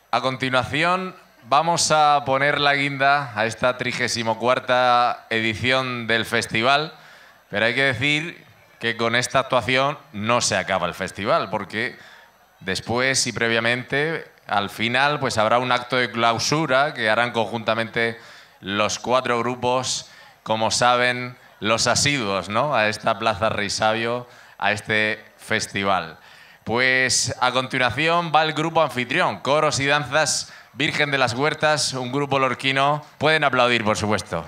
A continuación, vamos a poner la guinda a esta 34ª edición del festival, pero hay que decir que con esta actuación no se acaba el festival, porque después y previamente, al final, pues habrá un acto de clausura que harán conjuntamente los 4 grupos, como saben, los asiduos, ¿no?, a esta Plaza Rey Sabio, a este festival. Pues a continuación va el grupo anfitrión, Coros y Danzas Virgen de las Huertas, un grupo lorquino. Pueden aplaudir, por supuesto.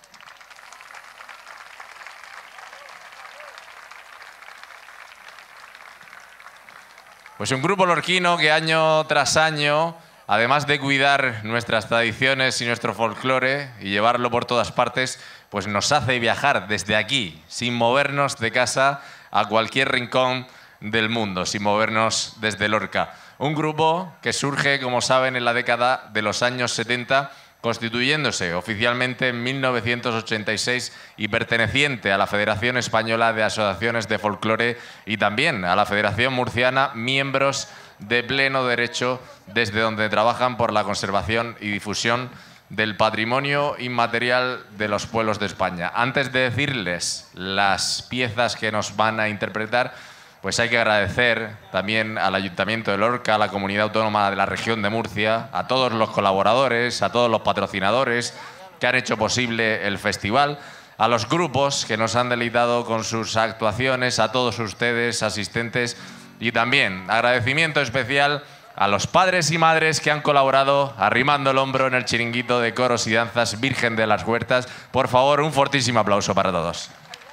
Pues un grupo lorquino que año tras año, además de cuidar nuestras tradiciones y nuestro folclore y llevarlo por todas partes, pues nos hace viajar desde aquí, sin movernos de casa, a cualquier rincón del mundo, sin movernos desde Lorca. Un grupo que surge, como saben, en la década de los años 70, constituyéndose oficialmente en 1986 y perteneciente a la Federación Española de Asociaciones de Folclore y también a la Federación Murciana, miembros de pleno derecho, desde donde trabajan por la conservación y difusión del patrimonio inmaterial de los pueblos de España. Antes de decirles las piezas que nos van a interpretar, pues hay que agradecer también al Ayuntamiento de Lorca, a la Comunidad Autónoma de la Región de Murcia, a todos los colaboradores, a todos los patrocinadores que han hecho posible el festival, a los grupos que nos han deleitado con sus actuaciones, a todos ustedes, asistentes, y también agradecimiento especial a los padres y madres que han colaborado arrimando el hombro en el chiringuito de Coros y Danzas Virgen de las Huertas. Por favor, un fortísimo aplauso para todos.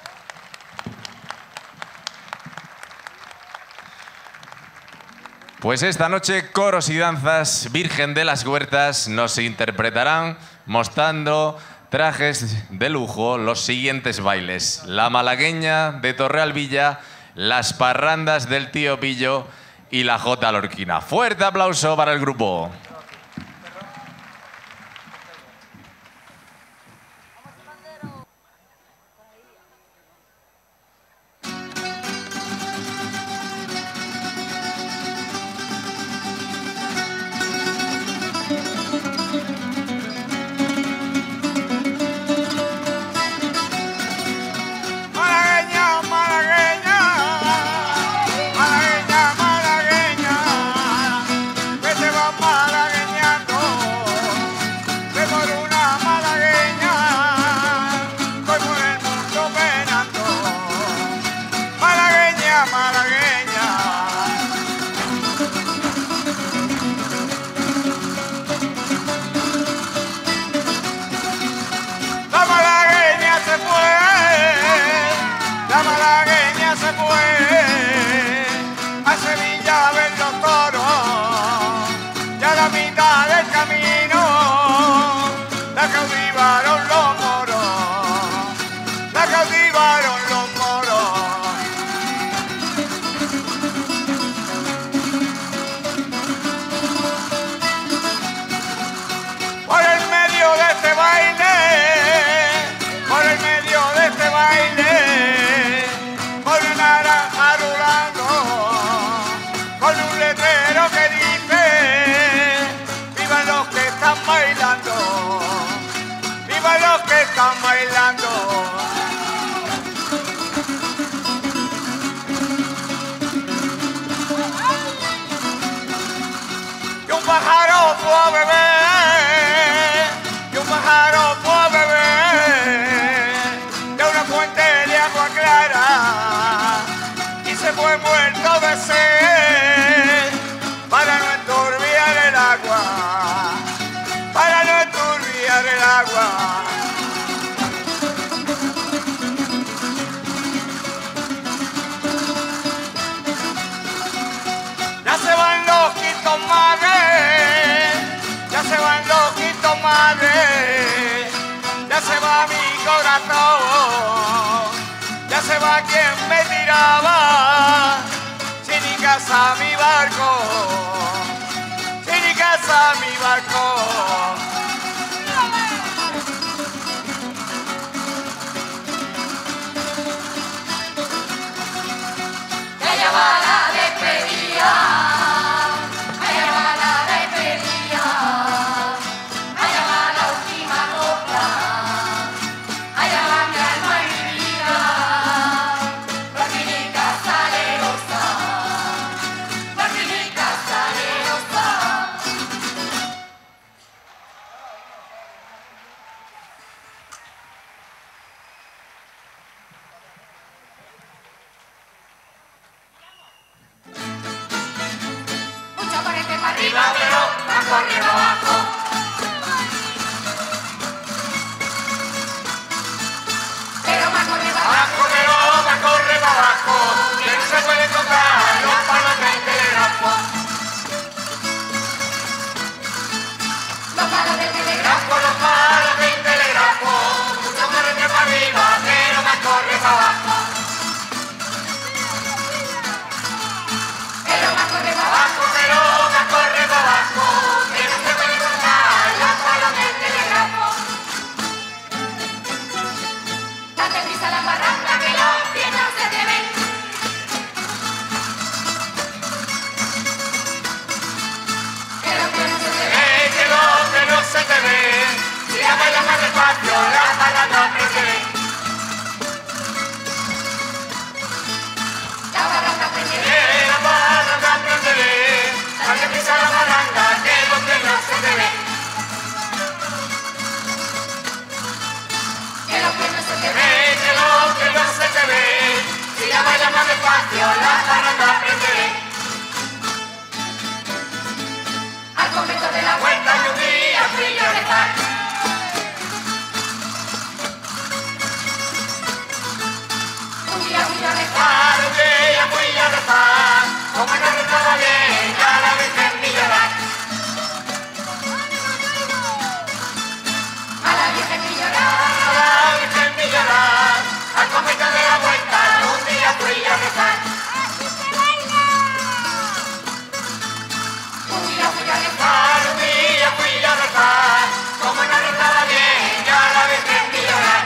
Pues esta noche Coros y Danzas Virgen de las Huertas nos interpretarán mostrando trajes de lujo los siguientes bailes: la malagueña de Torrealvilla, las parrandas del Tío Pillo y la jota lorquina. Fuerte aplauso para el grupo. Ya se va quien me tiraba, sin ni casa mi barco, sin ni casa mi barco. Ya va la despedida, allá va la despedida. corre para abajo. Pero más corre para abajo, pero más corre para abajo, que no se puede contar los palos del telégrafo. Los palos del telégrafo, los palos del telégrafo, mucho corre para arriba, pero más corre para abajo. Pero más corre para abajo, pero más corre para abajo, que no se puede contar los palos del telégrafo. Date prisa la barranca que los pies no se te ven. Que los pies no se te ven, que los pies no se te ven. Si la bailas más despacio, la barranca prende. La barranca prende, la barranca prende. Date prisa la barranca que los pies no se te ven. Que los pies no se te ven, que los pies no se te ven. Si la bailas más despacio, la barranca prende. Al convento de la Huerta y un día fui yo a rezar. Un día fui a rezar, un día fui a rezar. Como no rezaba bien, ya la Virgen vi llorar. A la Virgen vi llorar, a la Virgen vi llorar. Al convento de la Huerta un día fui a rezar. Un día fui a rezar, un día fui a rezar. Como no rezaba bien, ya la Virgen vi llorar.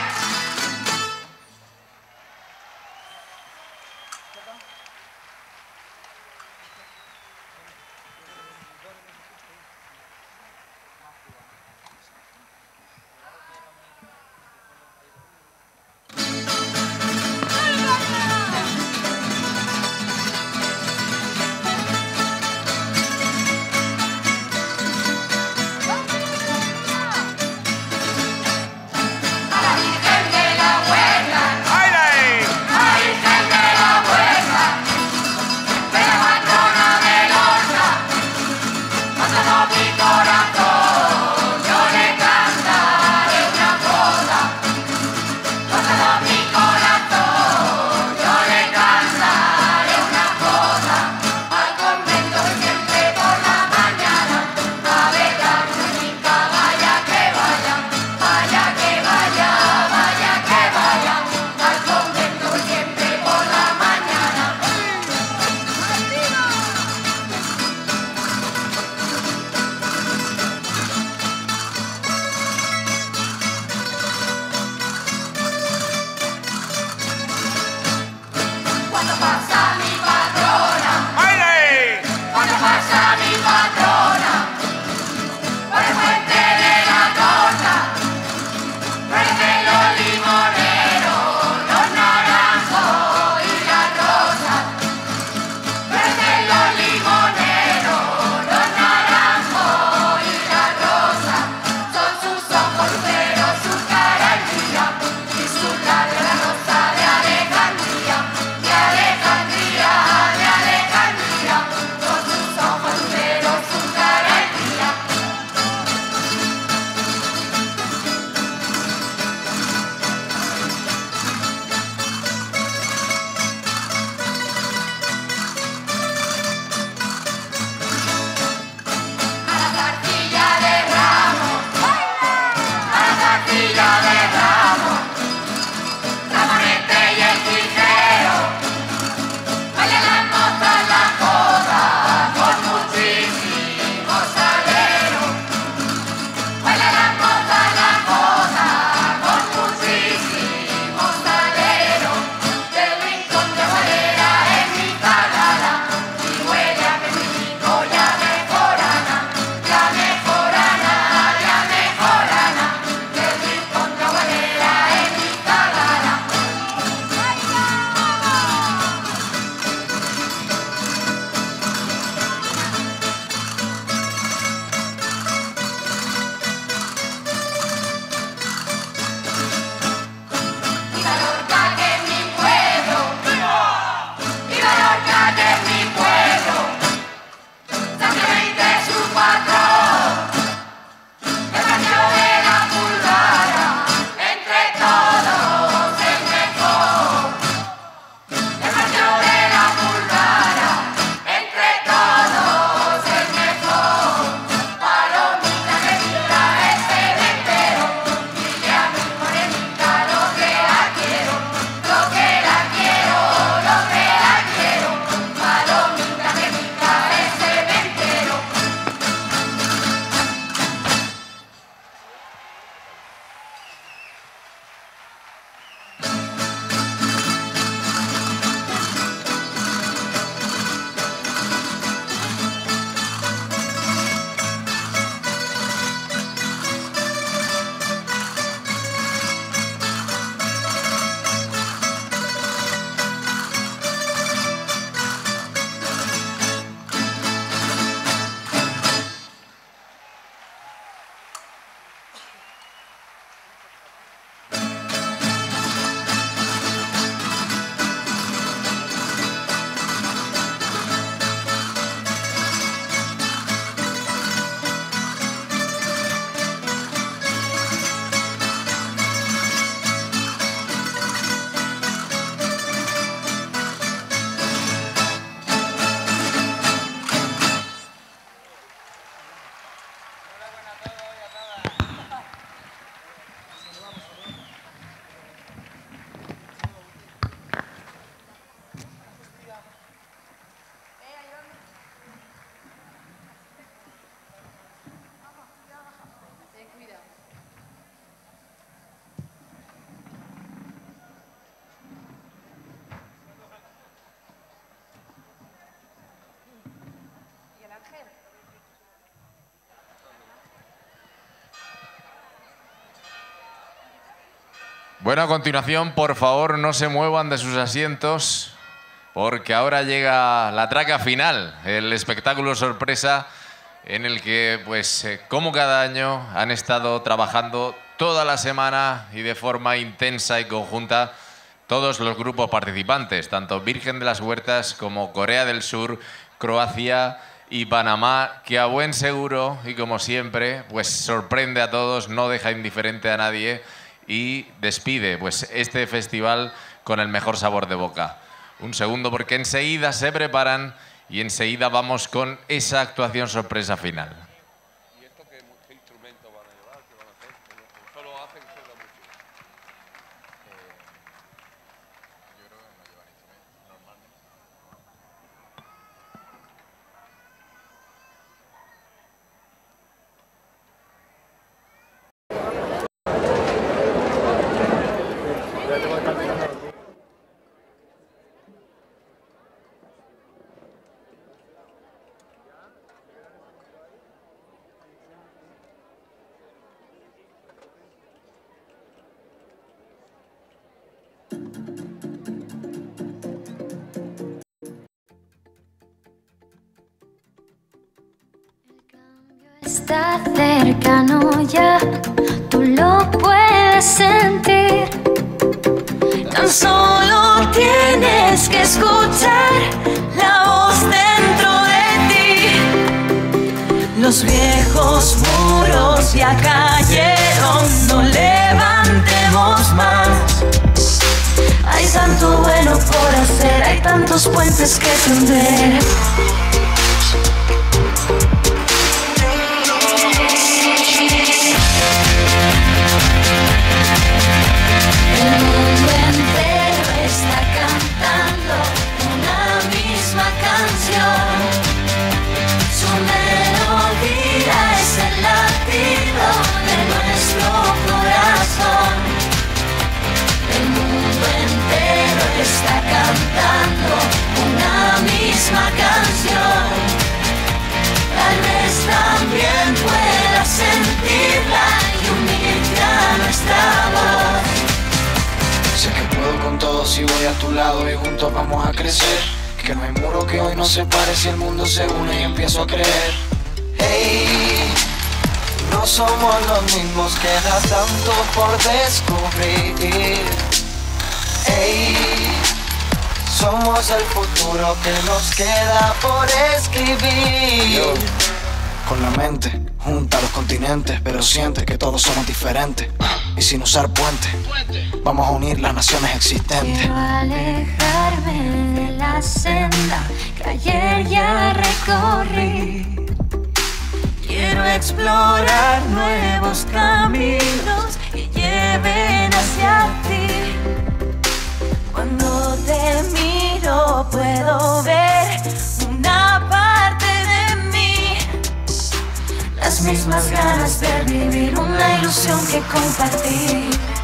A la Virgen de la Huerta, a la Virgen de la Huerta, Bueno, a continuación, por favor, no se muevan de sus asientos, porque ahora llega la traca final, el espectáculo sorpresa en el que, pues, como cada año, han estado trabajando toda la semana y de forma intensa y conjunta todos los grupos participantes, tanto Virgen de las Huertas como Corea del Sur, Croacia y Panamá, que a buen seguro y como siempre, pues sorprende a todos, no deja indiferente a nadie y despide pues este festival con el mejor sabor de boca. Un segundo, porque enseguida se preparan y enseguida vamos con esa actuación sorpresa final. ¿Y esto qué instrumento van a llevar? ¿Qué van a hacer? ¿O solo hacen sola música? Yo creo que no llevan instrumentos, normalmente. Está cercano ya, tú lo puedes sentir. Tan solo tienes que escuchar la voz dentro de ti. Los viejos muros ya cayeron, no levantemos más. Hay tanto bueno por hacer, hay tantos puentes que tender. El mundo entero está cantando una misma canción. Su melodía es el latido de nuestro corazón. El mundo entero está cantando una misma canción. Tal vez también puedas sentirla y unirte a nuestra voz. Sé que puedo con todo si voy a tu lado y juntos vamos a crecer. Que no hay muro que hoy nos separe si el mundo se une y empiezo a creer. Hey, no somos los mismos, queda tanto por descubrir. Hey, somos el futuro que nos queda por escribir. Con la mente, junta los continentes, pero siente que todos somos diferentes. Y sin usar puentes, vamos a unir las naciones existentes. Quiero alejarme de la senda que ayer ya recorrí. Quiero explorar nuevos caminos que lleven hacia ti. Cuando te miro puedo ver una parte de mí. Las mismas ganas de vivir, una ilusión que compartir.